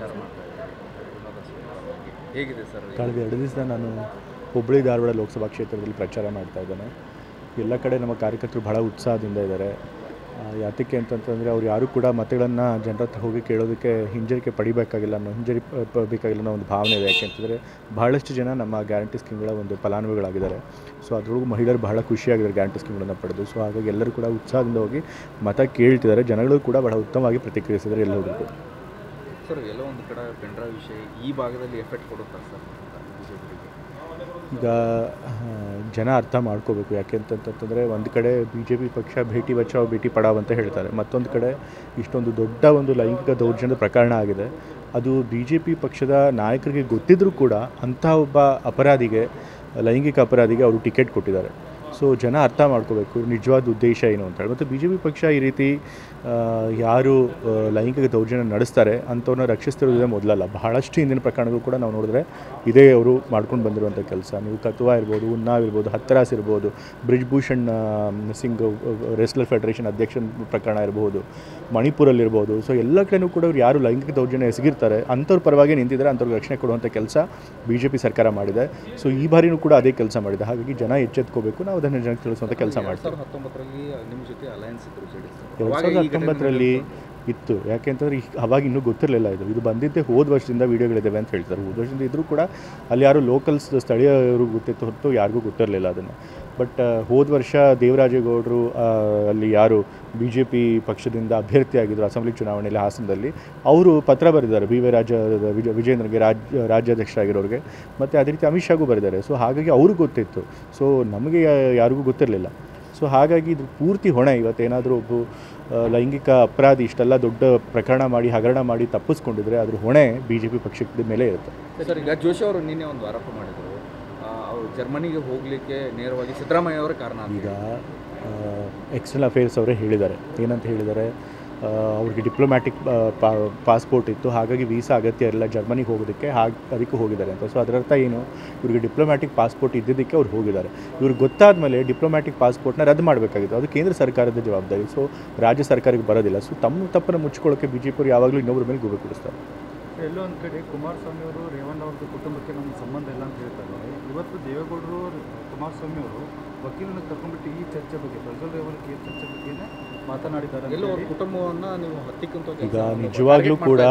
ಪ್ರಚಾರ ಮಾಡ್ತಾ ಇದ್ದಾರೆ ವಿನೋದ ಬಗ್ಗೆ ಹೇಗಿದೆ ಸರ್? ಕಳೆದ 2 ದಿವಸ ನಾನು ಹುಬ್ಬಳ್ಳಿ ಧಾರವಾಡ ಲೋಕಸಭಾ ಕ್ಷೇತ್ರದಲ್ಲಿ ಪ್ರಚಾರ ಮಾಡ್ತಾ ಇದ್ದೇನೆ. ಎಲ್ಲ ಕಡೆ ನಮ್ಮ ಕಾರ್ಯಕರ್ತರು ಬಹಳ ಉತ್ಸಾಹದಿಂದ ಇದ್ದಾರೆ. ಯಾತಕ್ಕೆ ಅಂತಂತಂದರೆ ಅವ್ರು ಯಾರೂ ಕೂಡ ಮತಗಳನ್ನು ಜನರ ಹತ್ರ ಹೋಗಿ ಕೇಳೋದಕ್ಕೆ ಹಿಂಜರಿಕೆ ಪಡಿಬೇಕಾಗಿಲ್ಲ ಬೇಕಾಗಿಲ್ಲ ಒಂದು ಭಾವನೆ ಇದೆ. ಯಾಕೆಂತಂದರೆ ಬಹಳಷ್ಟು ಜನ ನಮ್ಮ ಗ್ಯಾರಂಟಿ ಸ್ಕೀಮ್ಗಳ ಒಂದು ಫಲಾನುಭವಿಗಳಾಗಿದ್ದಾರೆ. ಸೊ ಅದರೊಳಗೂ ಮಹಿಳೆಯರು ಬಹಳ ಖುಷಿಯಾಗಿದ್ದಾರೆ ಗ್ಯಾರಂಟಿ ಸ್ಕೀಮ್ಗಳನ್ನು ಪಡೆದು. ಸೊ ಹಾಗಾಗಿ ಎಲ್ಲರೂ ಕೂಡ ಉತ್ಸಾಹದಿಂದ ಹೋಗಿ ಮತ ಕೇಳ್ತಿದ್ದಾರೆ. ಜನಗಳು ಕೂಡ ಬಹಳ ಉತ್ತಮವಾಗಿ ಪ್ರತಿಕ್ರಿಯಿಸಿದ್ದಾರೆ ಎಲ್ಲರೂ ಕೂಡ. ಸರ್, ಎಲ್ಲೋ ಒಂದು ಕಡೆ ಪೆನ್ಡ್ರೈವ್ ವಿಷಯ ಈ ಭಾಗದಲ್ಲಿ ಎಫೆಕ್ಟ್ ಕೊಡುತ್ತಾರೆ ಸರ್ ಬಿಜೆಪಿಗೆ? ಈಗ ಜನ ಅರ್ಥ ಮಾಡ್ಕೋಬೇಕು. ಯಾಕೆ ಅಂತಂತಂದರೆ ಒಂದು ಕಡೆ BJP ಪಕ್ಷ ಭೇಟಿ ಬಚಾವ್ ಭೇಟಿ ಪಡಾವ್ ಅಂತ ಹೇಳ್ತಾರೆ. ಮತ್ತೊಂದು ಕಡೆ ಇಷ್ಟೊಂದು ದೊಡ್ಡ ಒಂದು ಲೈಂಗಿಕ ದೌರ್ಜನ್ಯದ ಪ್ರಕರಣ ಆಗಿದೆ. ಅದು BJP ಪಕ್ಷದ ನಾಯಕರಿಗೆ ಗೊತ್ತಿದ್ದರೂ ಕೂಡ ಅಂಥ ಒಬ್ಬ ಅಪರಾಧಿಗೆ, ಲೈಂಗಿಕ ಅಪರಾಧಿಗೆ ಅವರು ಟಿಕೆಟ್ ಕೊಟ್ಟಿದ್ದಾರೆ. ಸೊ ಜನ ಅರ್ಥ ಮಾಡ್ಕೋಬೇಕು ನಿಜವಾದ ಉದ್ದೇಶ ಏನು ಅಂತೇಳಿ. ಮತ್ತು BJP ಪಕ್ಷ ಈ ರೀತಿ ಯಾರು ಲೈಂಗಿಕ ದೌರ್ಜನ್ಯ ನಡೆಸ್ತಾರೆ ಅಂಥವ್ರನ್ನ ರಕ್ಷಿಸ್ತಿರೋದೇ ಮೊದಲಲ್ಲ. ಬಹಳಷ್ಟು ಹಿಂದಿನ ಪ್ರಕರಣಗಳು ಕೂಡ ನಾವು ನೋಡಿದ್ರೆ ಇದೇ ಅವರು ಮಾಡ್ಕೊಂಡು ಬಂದಿರುವಂಥ ಕೆಲಸ. ನೀವು ಕತುವಾ ಇರ್ಬೋದು, ಉನ್ನಾವ್ ಇರ್ಬೋದು, ಹತ್ತರಾಸ್ ಇರ್ಬೋದು, ಬ್ರಿಜ್ಭೂಷಣ್ ಸಿಂಗ್ ರೆಸ್ಲರ್ ಫೆಡರೇಷನ್ ಅಧ್ಯಕ್ಷನ ಪ್ರಕರಣ ಇರ್ಬೋದು, ಮಣಿಪುರಲ್ಲಿರ್ಬೋದು. ಸೊ ಎಲ್ಲ ಕಡೆಯೂ ಕೂಡ ಇವ್ರು ಯಾರು ಲೈಂಗಿಕ ದೌರ್ಜನ್ಯ ಎಸಗಿರ್ತಾರೆ ಅಂಥವ್ರ ಪರವಾಗಿ ನಿಂತಿದ್ದಾರೆ, ಅಂಥವ್ರಿಗೆ ರಕ್ಷಣೆ ಕೊಡುವಂಥ ಕೆಲಸ BJP ಸರ್ಕಾರ ಮಾಡಿದೆ. ಸೊ ಈ ಬಾರಿನೂ ಕೂಡ ಅದೇ ಕೆಲಸ ಮಾಡಿದೆ. ಹಾಗಾಗಿ ಜನ ಎಚ್ಚೆತ್ಕೋಬೇಕು. ನಾವು ಅದನ್ನು ಜನಕ್ಕೆ ತಿಳಿಸುವಂಥ ಕೆಲಸ ಮಾಡ್ತೀವಿ. 2019ರಲ್ಲಿ ನಿಮ್ಮ ಜೊತೆ ಅಲಯನ್ಸ್ ಇತ್ತು. 2019ರಲ್ಲಿ ಇತ್ತು. ಯಾಕೆ ಅಂತಂದರೆ ಅವಾಗ ಇನ್ನೂ ಗೊತ್ತಿರಲಿಲ್ಲ. ಇದು ಬಂದಿದ್ದೇ ಹೋದ ವರ್ಷದಿಂದ ವೀಡಿಯೋಗಳಿದ್ದಾವೆ ಅಂತ ಹೇಳ್ತಾರೆ. ಹೋದ ವರ್ಷದಿಂದ ಇದ್ದರೂ ಕೂಡ ಅಲ್ಲಿ ಯಾರು ಲೋಕಲ್ಸ್ ಸ್ಥಳೀಯರು ಗೊತ್ತಿತ್ತು ಹೊರತು ಯಾರಿಗೂ ಗೊತ್ತಿರಲಿಲ್ಲ ಅದನ್ನು. ಬಟ್ ಹೋದ ವರ್ಷ ದೇವರಾಜೇಗೌಡರು ಅಲ್ಲಿ ಯಾರು BJP ಪಕ್ಷದಿಂದ ಅಭ್ಯರ್ಥಿಯಾಗಿದ್ದರು ಅಸೆಂಬ್ಲಿ ಚುನಾವಣೆಯಲ್ಲಿ ಹಾಸನದಲ್ಲಿ, ಅವರು ಪತ್ರ ಬರೆದಿದ್ದಾರೆ ವಿಜೇಂದ್ರಗೆ, ರಾಜ್ಯಾಧ್ಯಕ್ಷರಾಗಿರೋರಿಗೆ. ಮತ್ತು ಅದೇ ರೀತಿ ಅಮಿತ್ ಶಾಗೂ ಬರೆದಿದ್ದಾರೆ. ಸೊ ಹಾಗಾಗಿ ಅವ್ರಿಗೆ ಗೊತ್ತಿತ್ತು. ಸೊ ನಮಗೆ ಯಾರಿಗೂ ಗೊತ್ತಿರಲಿಲ್ಲ. ಸೊ ಹಾಗಾಗಿ ಇದು ಪೂರ್ತಿ ಹೊಣೆ ಇವತ್ತೇನಾದರೂ ಒಬ್ಬ ಲೈಂಗಿಕ ಅಪರಾಧಿ ಇಷ್ಟೆಲ್ಲ ದೊಡ್ಡ ಪ್ರಕರಣ ಮಾಡಿ ಹಗರಣ ಮಾಡಿ ತಪ್ಪಿಸ್ಕೊಂಡಿದ್ರೆ ಅದ್ರ ಹೊಣೆ BJP ಪಕ್ಷದ ಮೇಲೆ ಇರುತ್ತೆ. ಸರ್, ಈಗ ಜೋಶಿ ಅವರು ನಿನ್ನೆ ಒಂದು ಆರೋಪ ಮಾಡಿದರು, ಅವರು ಜರ್ಮನಿಗೆ ಹೋಗಲಿಕ್ಕೆ ನೇರವಾಗಿ ಸಿದ್ದರಾಮಯ್ಯ ಅವರ ಕಾರಣ. ಈಗ ಎಕ್ಸ್ಟರ್ನಲ್ ಅಫೇರ್ಸ್ ಅವರೇ ಹೇಳಿದ್ದಾರೆ. ಏನಂತ ಹೇಳಿದ್ದಾರೆ, ಅವ್ರಿಗೆ ಡಿಪ್ಲೊಮ್ಯಾಟಿಕ್ ಪಾಸ್ಪೋರ್ಟ್ ಇತ್ತು, ಹಾಗಾಗಿ ವೀಸಾ ಅಗತ್ಯ ಇಲ್ಲ ಜರ್ಮನಿಗೆ ಹೋಗೋದಕ್ಕೆ, ಅದಕ್ಕೆ ಹೋಗಿದ್ದಾರೆ ಅಂತ. ಸೊ ಅದರರ್ಥ ಏನು, ಇವ್ರಿಗೆ ಡಿಪ್ಲೊಮ್ಯಾಟಿಕ್ ಪಾಸ್ಪೋರ್ಟ್ ಇದ್ದಿದ್ದಕ್ಕೆ ಅವ್ರು ಹೋಗಿದ್ದಾರೆ. ಇವ್ರಿಗೆ ಗೊತ್ತಾದ ಮೇಲೆ ಡಿಪ್ಲೊಮ್ಯಾಟಿಕ್ ಪಾಸ್ಪೋರ್ಟ್ನ ರದ್ದು ಮಾಡಬೇಕಾಗಿತ್ತು. ಅದು ಕೇಂದ್ರ ಸರ್ಕಾರದ ಜವಾಬ್ದಾರಿ. ಸೊ ರಾಜ್ಯ ಸರ್ಕಾರಕ್ಕೆ ಬರೋದಿಲ್ಲ. ಸೊ ತಮ್ಮ ತಪ್ಪನ್ನು ಮುಚ್ಕೊಳ್ಳೋಕ್ಕೆ BJP ಅವರು ಯಾವಾಗಲೂ ಇನ್ನೊಬ್ಬರ ಮೇಲೆ ಗೂಬೆ ಕೊಡಿಸ್ತಾರೆ. ಎಲ್ಲೋ ಒಂದು ಕಡೆ ಕುಮಾರಸ್ವಾಮಿ ಅವರು ರೇವಣ್ಣ ಅವ್ರದ್ದು ಕುಟುಂಬಕ್ಕೆ ನಮ್ಮ ಸಂಬಂಧ ಇಲ್ಲ ಅಂತ ಹೇಳ್ತಾರೆ. ಇವತ್ತು ದೇವೇಗೌಡರು ಕುಮಾರಸ್ವಾಮಿ ಅವರು ವಕೀಲನ ಕರ್ಕೊಂಡ್ಬಿಟ್ಟು ಈ ಚರ್ಚೆ ಬಗ್ಗೆ, ಪ್ರಜ್ವಲ್ ರೇವಣ್ಣ ಕೇಸ್ ಚರ್ಚೆ ಬಗ್ಗೆನೇ ಮಾತನಾಡಿದ್ದಾರೆ. ಎಲ್ಲೋ ಅವ್ರ ಕುಟುಂಬವನ್ನು ನೀವು ಹತ್ತಿಕ್ಕಂತ ಈಗ ನಿಜವಾಗ್ಲೂ ಕೂಡ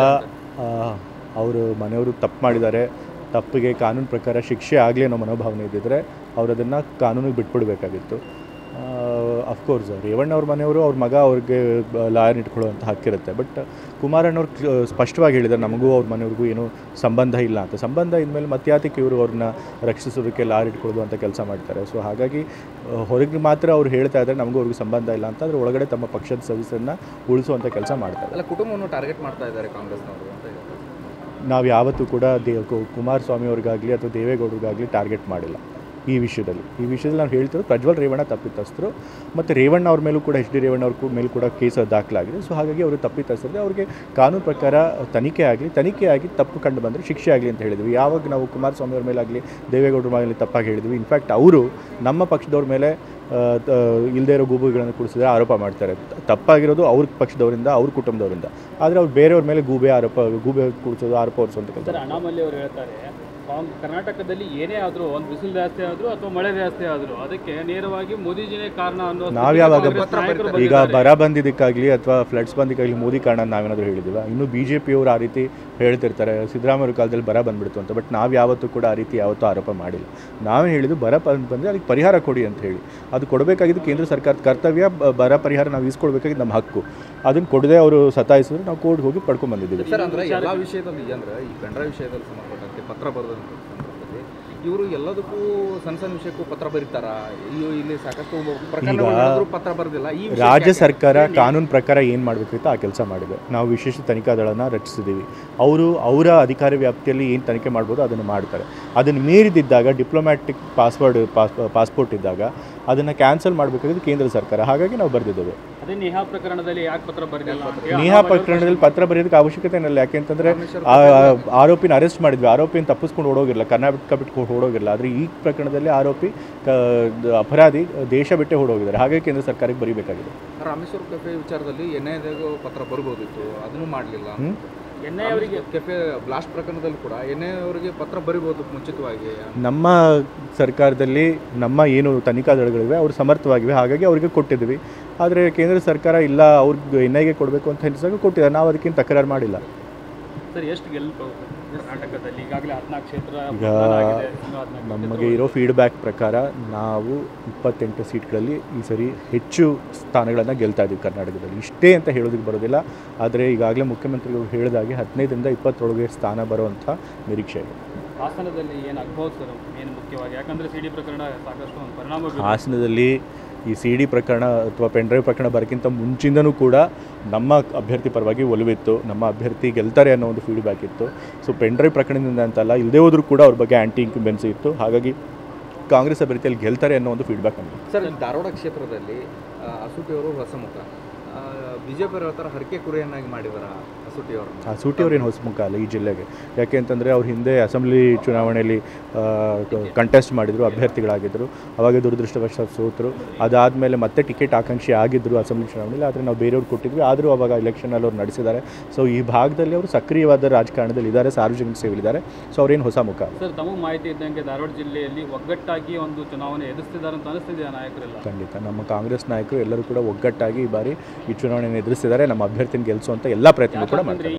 ಅವರು ಮನೆಯವರು ತಪ್ಪು ಮಾಡಿದ್ದಾರೆ. ತಪ್ಪಿಗೆ ಕಾನೂನು ಪ್ರಕಾರ ಶಿಕ್ಷೆ ಆಗಲಿ ಅನ್ನೋ ಮನೋಭಾವನೆ ಇದ್ದಿದ್ದರೆ ಅವ್ರು ಅದನ್ನು ಕಾನೂನಿಗೆ ಬಿಟ್ಬಿಡಬೇಕಾಗಿತ್ತು. ಅಫ್ಕೋರ್ಸ್ ರೇವಣ್ಣ ಅವ್ರ ಮನೆಯವರು ಅವ್ರ ಮಗ ಅವ್ರಿಗೆ ಲಾಯರ್ ಇಟ್ಕೊಳ್ಳುವಂಥ ಹಕ್ಕಿರುತ್ತೆ. ಬಟ್ ಕುಮಾರಣ್ಣವ್ರು ಸ್ಪಷ್ಟವಾಗಿ ಹೇಳಿದ್ದಾರೆ, ನಮಗೂ ಅವ್ರ ಮನೆಯವ್ರಿಗೂ ಏನೂ ಸಂಬಂಧ ಇಲ್ಲ ಅಂತ. ಸಂಬಂಧ ಇದ್ಮೇಲೆ ಮತ್ಯಾತಕ್ಕೆ ಇವರು ಅವ್ರನ್ನ ರಕ್ಷಿಸೋದಕ್ಕೆ ಲಾಯರ್ ಇಟ್ಕೊಳ್ಳೋದು ಅಂತ ಕೆಲಸ ಮಾಡ್ತಾರೆ. ಸೊ ಹಾಗಾಗಿ ಹೊರಗೆ ಮಾತ್ರ ಅವ್ರು ಹೇಳ್ತಾ ಇದ್ದಾರೆ ನಮಗೂ ಅವ್ರಿಗೂ ಸಂಬಂಧ ಇಲ್ಲ ಅಂತ, ಅದ್ರ ಒಳಗಡೆ ತಮ್ಮ ಪಕ್ಷದ ಸದಸ್ಯರನ್ನ ಉಳಿಸುವಂಥ ಕೆಲಸ ಮಾಡ್ತಾರೆ. ಅಲ್ಲ, ಕುಟುಂಬವನ್ನು ಟಾರ್ಗೆಟ್ ಮಾಡ್ತಾ ಇದ್ದಾರೆ ಕಾಂಗ್ರೆಸ್ನವರು ಅಂತ. ನಾವು ಯಾವತ್ತೂ ಕೂಡ ಕುಮಾರಸ್ವಾಮಿ ಅವ್ರಿಗಾಗಲಿ ಅಥವಾ ದೇವೇಗೌಡರಿಗಾಗಲಿ ಟಾರ್ಗೆಟ್ ಮಾಡಿಲ್ಲ. ಈ ವಿಷಯದಲ್ಲಿ ನಾವು ಹೇಳ್ತಿರೋದು ಪ್ರಜ್ವಲ್ ರೇವಣ್ಣ ತಪ್ಪಿತಸ್ಥರು. ಮತ್ತು ರೇವಣ್ಣ ಅವ್ರ ಮೇಲೂ ಕೂಡ HD ರೇವಣ್ಣ ಅವ್ರ ಮೇಲೂ ಕೂಡ ಕೇಸ್ ದಾಖಲಾಗಿದೆ. ಸೊ ಹಾಗಾಗಿ ಅವರು ತಪ್ಪಿತಸ್ಥರಿಗೆ ಅವ್ರಿಗೆ ಕಾನೂನು ಪ್ರಕಾರ ತನಿಖೆಯಾಗಿ ತಪ್ಪು ಕಂಡು ಬಂದರೆ ಶಿಕ್ಷೆ ಆಗಲಿ ಅಂತ ಹೇಳಿದ್ವಿ. ಯಾವಾಗ ನಾವು ಕುಮಾರಸ್ವಾಮಿ ಅವ್ರ ಮೇಲಾಗಲಿ ದೇವೇಗೌಡರ ಮೇಲೆ ತಪ್ಪಾಗಿ ಹೇಳಿದ್ವಿ. ಇನ್ಫ್ಯಾಕ್ಟ್ ಅವರು ನಮ್ಮ ಪಕ್ಷದವ್ರ ಮೇಲೆ ಇಲ್ಲದೇ ಇರೋ ಗೂಬೆಗಳನ್ನು ಕೂಡಿಸಿದ್ರೆ ಆರೋಪ ಮಾಡ್ತಾರೆ. ತಪ್ಪಾಗಿರೋದು ಅವ್ರ ಪಕ್ಷದವರಿಂದ, ಅವ್ರ ಕುಟುಂಬದವರಿಂದ. ಆದರೆ ಅವ್ರು ಬೇರೆಯವ್ರ ಮೇಲೆ ಗೂಬೆ ಕೂಡಿಸೋದು, ಆರೋಪ ಹೊರಿಸುವಂಥ ಕೆಲಸ. ಅಣ್ಣಾಮಲೈ ಅವರು ಹೇಳ್ತಾರೆ, ಕರ್ನಾಟಕದಲ್ಲಿ ಏನೇ ಆದರೂ, ಒಂದು ಬಿಸಿಲು ಜಾಸ್ತಿ ಆದರೂ ಅಥವಾ ಮಳೆ ಜಾಸ್ತಿ ಆದರೂ ಅದಕ್ಕೆ ನೇರವಾಗಿ ಮೋದಿಜಿನೇ ಕಾರಣ ಅನ್ನೋ. ನಾವು ಯಾವಾಗ ಈಗ ಬರ ಬಂದಿದ್ದಕ್ಕಾಗಲಿ ಅಥವಾ ಫ್ಲಡ್ಸ್ ಬಂದಿದ್ದಾಗಲಿ ಮೋದಿ ಕಾರಣ ನಾವೇನಾದರೂ ಹೇಳಿದ್ದೀವ? ಇನ್ನೂ BJP ಅವರು ಆ ರೀತಿ ಹೇಳ್ತಿರ್ತಾರೆ ಸಿದ್ದರಾಮಯ್ಯ ಕಾಲದಲ್ಲಿ ಬರ ಬಂದ್ಬಿಡ್ತು ಅಂತ. ಬಟ್ ನಾವು ಯಾವತ್ತೂ ಕೂಡ ಆ ರೀತಿ ಯಾವತ್ತೂ ಆರೋಪ ಮಾಡಿಲ್ಲ. ನಾವೇ ಹೇಳಿದ್ದು ಬರ ಬಂದರೆ ಅದಕ್ಕೆ ಪರಿಹಾರ ಕೊಡಿ ಅಂತ ಹೇಳಿ. ಅದು ಕೊಡಬೇಕಾಗಿದ್ದು ಕೇಂದ್ರ ಸರ್ಕಾರದ ಕರ್ತವ್ಯ. ಬರ ಪರಿಹಾರ ನಾವು ಇಸ್ಕೊಳ್ಬೇಕಾಗಿದ್ದು ನಮ್ಮ ಹಕ್ಕು. ಅದನ್ನು ಕೊಡದೆ ಅವರು ಸತಾಯಿಸಿದ್ರೆ ನಾವು ಕೋರ್ಟ್ಗೆ ಹೋಗಿ ಪಡ್ಕೊಂಡು ಬಂದಿದ್ದೀವಿ. ಸರ್, ಅಂದರೆ ಎಲ್ಲ ವಿಷಯದಲ್ಲಿ ಅಂದರೆ ಈ ಪೆನ್ಡ್ರೈವ್ ವಿಷಯದಲ್ಲಿ ಸಂಬಂಧಪಟ್ಟಂತೆ ಪತ್ರ ಬರೆದಂಥ ಸಂದರ್ಭದಲ್ಲಿ ಇವರು ಎಲ್ಲದಕ್ಕೂ ಸಣ್ಣ ವಿಷಯಕ್ಕೂ ಪತ್ರ ಬರೀತಾರ? ಇಲ್ಲಿ ಸಾಕಷ್ಟು ಪ್ರಕರಣಗಳು ಪತ್ರ ಬರೆದಿಲ್ಲ. ಈ ರಾಜ್ಯ ಸರ್ಕಾರ ಕಾನೂನು ಪ್ರಕಾರ ಏನು ಮಾಡಬೇಕಿತ್ತು ಆ ಕೆಲಸ ಮಾಡಿದೆ. ನಾವು ವಿಶೇಷ ತನಿಖಾ ದಳನ ರಚಿಸಿದ್ದೀವಿ. ಅವರ ಅಧಿಕಾರ ವ್ಯಾಪ್ತಿಯಲ್ಲಿ ಏನು ತನಿಖೆ ಮಾಡ್ಬೋದು ಅದನ್ನು ಮಾಡ್ತಾರೆ. ಅದನ್ನು ಮೀರಿದಿದ್ದಾಗ ಡಿಪ್ಲೊಮ್ಯಾಟಿಕ್ ಪಾಸ್ಪೋರ್ಟ್ ಇದ್ದಾಗ ಅದನ್ನು ಕ್ಯಾನ್ಸಲ್ ಮಾಡಬೇಕಾಗಿದ್ದು ಕೇಂದ್ರ ಸರ್ಕಾರ. ಹಾಗಾಗಿ ನಾವು ಬರೆದಿದ್ದೇವೆ. ಅದೇ ನೇಹಾ ಪ್ರಕರಣದಲ್ಲಿ ಯಾಕೆ ಪತ್ರ ಬರೆದಿಲ್ಲ? ನೇಹಾ ಪ್ರಕರಣದಲ್ಲಿ ಪತ್ರ ಬರೆಯೋದಕ್ಕೆ ಅವಶ್ಯಕತೆ ಏನಿಲ್ಲ. ಯಾಕೆಂತಂದರೆ ಆರೋಪಿನ ಅರೆಸ್ಟ್ ಮಾಡಿದ್ವಿ. ಆರೋಪಿನ ತಪ್ಪಿಸ್ಕೊಂಡು ಓಡೋಗಿರಲ್ಲ, ಕರ್ನಾಟಕ ಬಿಟ್ಟು ಓಡೋಗಿರಲ್ಲ. ಆದರೆ ಈ ಪ್ರಕರಣದಲ್ಲಿ ಆರೋಪಿ ಅಪರಾಧಿ ದೇಶ ಬಿಟ್ಟೇ ಓಡೋಗಿದ್ದಾರೆ. ಹಾಗಾಗಿ ಕೇಂದ್ರ ಸರ್ಕಾರಕ್ಕೆ ಬರೀಬೇಕಾಗಿದೆ. ರಾಮೇಶ್ವರ ಕೆಫೆ ವಿಚಾರದಲ್ಲಿ NIAದಾಗ ಪತ್ರ ಬರ್ಬೋದಿತ್ತು, ಅದನ್ನು ಮಾಡಲಿಲ್ಲ. ಎನ್ಐ ಅವರಿಗೆ ಕೆಫೆ ಬ್ಲಾಸ್ಟ್ ಪ್ರಕರಣದಲ್ಲಿ ಕೂಡ ಎನ್ಐ ಅವರಿಗೆ ಪತ್ರ ಬರಿಬೋದು ಮುಂಚಿತವಾಗಿ. ನಮ್ಮ ಸರ್ಕಾರದಲ್ಲಿ ನಮ್ಮ ಏನು ತನಿಖಾ ದಳಗಳಿವೆ ಅವರು ಸಮರ್ಥವಾಗಿವೆ, ಹಾಗಾಗಿ ಅವರಿಗೆ ಕೊಟ್ಟಿದ್ವಿ. ಆದರೆ ಕೇಂದ್ರ ಸರ್ಕಾರ ಇಲ್ಲ ಅವ್ರಿಗೆ ಎನ್ಐಗೆ ಕೊಡಬೇಕು ಅಂತ ಹೇಳಿದಾಗ ಕೊಟ್ಟಿದ್ದಾರೆ, ನಾವು ಅದಕ್ಕಿಂತ ತಕರಾರು ಮಾಡಿಲ್ಲ. ಸರ್ ಎಷ್ಟು ಗೆಲ್ಬಹುದು ಕರ್ನಾಟಕದಲ್ಲಿ? ಈಗಾಗಲೇ 14 ಕ್ಷೇತ್ರ ಈಗ ನಮಗೆ ಇರೋ ಫೀಡ್ಬ್ಯಾಕ್ ಪ್ರಕಾರ ನಾವು 28 ಸೀಟ್ಗಳಲ್ಲಿ ಈ ಸರಿ ಹೆಚ್ಚು ಸ್ಥಾನಗಳನ್ನು ಗೆಲ್ತಾ ಇದ್ದೀವಿ ಕರ್ನಾಟಕದಲ್ಲಿ. ಇಷ್ಟೇ ಅಂತ ಹೇಳೋದಕ್ಕೆ ಬರೋದಿಲ್ಲ, ಆದರೆ ಈಗಾಗಲೇ ಮುಖ್ಯಮಂತ್ರಿಗಳು ಹೇಳಿದಾಗೆ 15ರಿಂದ 20 ಸ್ಥಾನ ಬರುವಂಥ ನಿರೀಕ್ಷೆ ಇದೆ. ಹಾಸನದಲ್ಲಿ ಏನಾಗ್ಬೋದು ಸರ್ ಏನು ಮುಖ್ಯವಾಗಿ? ಯಾಕಂದರೆ ಸಿ ಡಿ ಪ್ರಕರಣ ಸಾಕಷ್ಟು ಒಂದು ಪರಿಣಾಮ ಬೀರುತ್ತೆ. ಹಾಸನದಲ್ಲಿ ಈ ಸಿ ಡಿ ಪ್ರಕರಣ ಅಥವಾ ಪೆನ್ಡ್ರೈವ್ ಪ್ರಕರಣ ಬರೋಕ್ಕಿಂತ ಮುಂಚಿಂದನೂ ಕೂಡ ನಮ್ಮ ಅಭ್ಯರ್ಥಿ ಪರವಾಗಿ ಒಲವಿತ್ತು, ನಮ್ಮ ಅಭ್ಯರ್ಥಿ ಗೆಲ್ತಾರೆ ಅನ್ನೋ ಒಂದು ಫೀಡ್ಬ್ಯಾಕ್ ಇತ್ತು. ಸೊ ಪೆನ್ಡ್ರೈವ್ ಪ್ರಕರಣದಿಂದ ಅಂತಲ್ಲ, ಇಲ್ಲದೇ ಹೋದರೂ ಕೂಡ ಅವ್ರ ಬಗ್ಗೆ ಆ್ಯಂಟಿ ಇನ್ಕ್ಯುಂಬೆನ್ಸಿ ಇತ್ತು. ಹಾಗಾಗಿ ಕಾಂಗ್ರೆಸ್ ಅಭ್ಯರ್ಥಿಯಲ್ಲಿ ಗೆಲ್ತಾರೆ ಅನ್ನೋ ಒಂದು ಫೀಡ್ಬ್ಯಾಕ್ ನಮಗೆ. ಸರ್, ಧಾರವಾಡ ಕ್ಷೇತ್ರದಲ್ಲಿ ಅಸೂಟಿ ಅವರು ಹೊಸ ಮುಖ, ಬಿಜೆಪಿ ಅವರ ಥರ ಹರಕೆ ಕುರಿಯನ್ನಾಗಿ ಮಾಡಿದಾರ ಅಸೂಟಿ ಅವರನ್ನು? ಅಸೂಟಿ ಅವ್ರೇನು ಹೊಸ ಮುಖ ಅಲ್ಲ ಈ ಜಿಲ್ಲೆಗೆ. ಯಾಕೆ ಅಂತಂದರೆ ಅವ್ರು ಹಿಂದೆ ಅಸೆಂಬ್ಲಿ ಚುನಾವಣೆಯಲ್ಲಿ ಕಂಟೆಸ್ಟ್ ಮಾಡಿದರು, ಅಭ್ಯರ್ಥಿಗಳಾಗಿದ್ದರು. ಅವಾಗ ದುರದೃಷ್ಟವಶಾತ್ ಸೋತರು. ಅದಾದಮೇಲೆ ಮತ್ತೆ ಟಿಕೆಟ್ ಆಕಾಂಕ್ಷಿ ಆಗಿದ್ದರು ಅಸೆಂಬ್ಲಿ ಚುನಾವಣೆಯಲ್ಲಿ, ಆದರೆ ನಾವು ಬೇರೆಯವ್ರು ಕೊಟ್ಟಿದ್ವಿ. ಆದರೂ ಅವಾಗ ಎಲೆಕ್ಷನಲ್ಲಿ ಅವ್ರು ನಡೆಸಿದ್ದಾರೆ. ಸೊ ಈ ಭಾಗದಲ್ಲಿ ಅವರು ಸಕ್ರಿಯವಾದ ರಾಜಕಾರಣದಲ್ಲಿ ಇದ್ದಾರೆ, ಸಾರ್ವಜನಿಕ ಸೇವೆಯಲ್ಲಿದ್ದಾರೆ. ಸೊ ಅವ್ರೇನು ಹೊಸ ಮುಖ. ಸರ್, ತಮಗೆ ಮಾಹಿತಿ ಇದ್ದಂಗೆ ಧಾರವಾಡ ಜಿಲ್ಲೆಯಲ್ಲಿ ಒಗ್ಗಟ್ಟಾಗಿ ಒಂದು ಚುನಾವಣೆ ಎದುರಿಸ್ತಿದ್ದಾರೆ ಅಂತ ಅನಿಸ್ತಿದೆಯಾ ನಾಯಕರೆಲ್ಲ? ಖಂಡಿತ ನಮ್ಮ ಕಾಂಗ್ರೆಸ್ ನಾಯಕರು ಎಲ್ಲರೂ ಕೂಡ ಒಗ್ಗಟ್ಟಾಗಿ ಈ ಬಾರಿ ಈ ಚುನಾವಣೆಯನ್ನು ಎದುರಿಸಿದ್ದಾರೆ. ನಮ್ಮ ಅಭ್ಯರ್ಥಿನ ಗೆಲ್ಲಿಸುವಂಥ ಎಲ್ಲ ಪ್ರಯತ್ನ ಕೂಡ ಮಾಡ್ತಾರೆ.